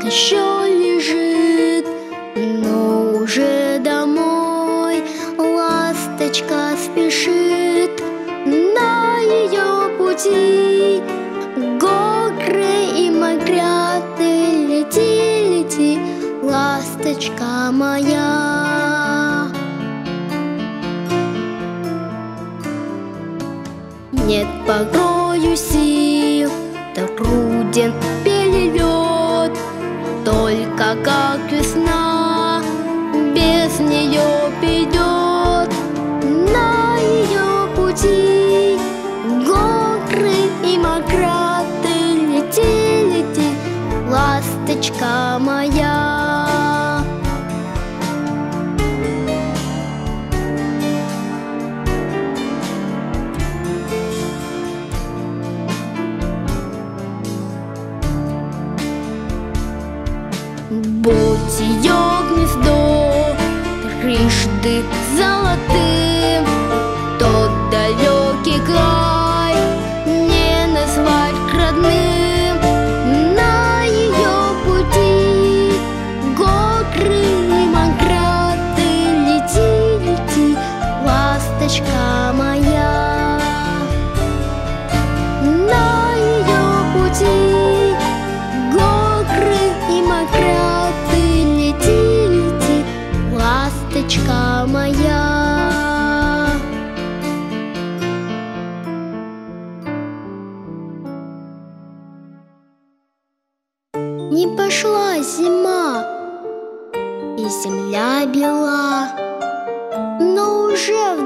еще лежит, но уже домой ласточка спешит. На ее пути горы и моря-ты, лети, лети, ласточка моя. Нет порою сил, труден перелет, только как весна без нее придет. На ее пути горы и моря, ты лети, лети, ласточка моя. Будь ее гнездо трижды золотым, тот далекий край не назвать родным. На ее пути горы и моря, ты лети, лети, ласточка моя. На ее пути горы и моря, ты лети, лети, ласточка моя. Не пошла зима, и земля бела, но уже